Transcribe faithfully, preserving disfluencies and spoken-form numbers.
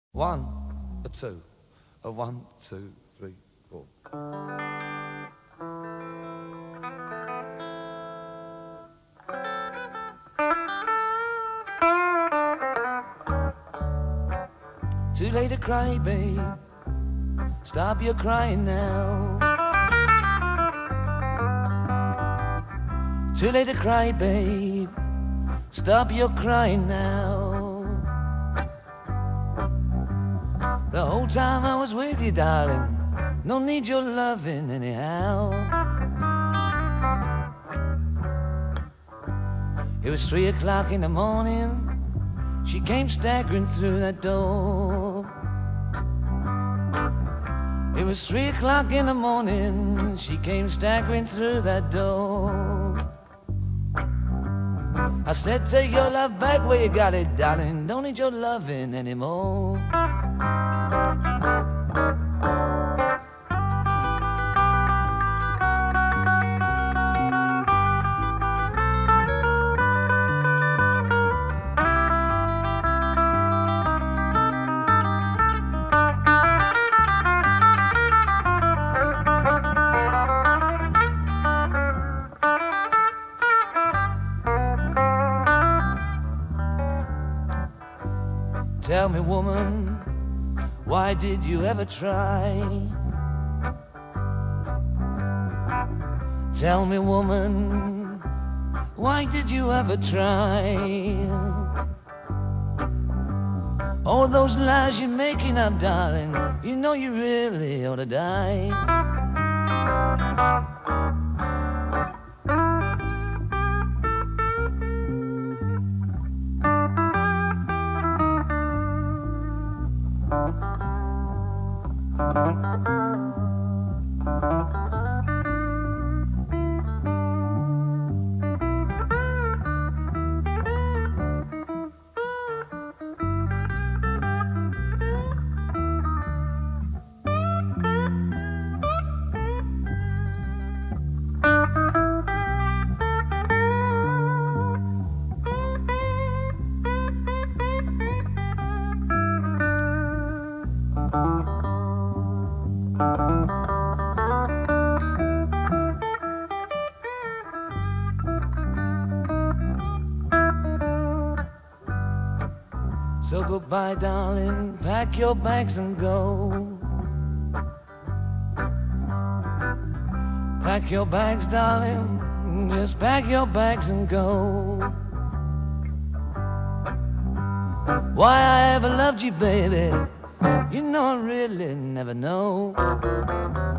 One, a two, a one, two, three, four. Too late to cry, babe. Stop your crying now. Too late to cry, babe. Stop your crying now. The whole time I was with you, darling, no need your loving anyhow. It was three o'clock in the morning. She came staggering through that door. It was three o'clock in the morning. She came staggering through that door. I said, take your love back where you got it, darling. Don't need your loving anymore. Tell me, woman, why did you ever try? Tell me, woman, why did you ever try? All those lies you're making up, darling, you know you really ought to die. So goodbye, darling, pack your bags and go. Pack your bags, darling, just pack your bags and go. Why I ever loved you, baby, you know I really never know.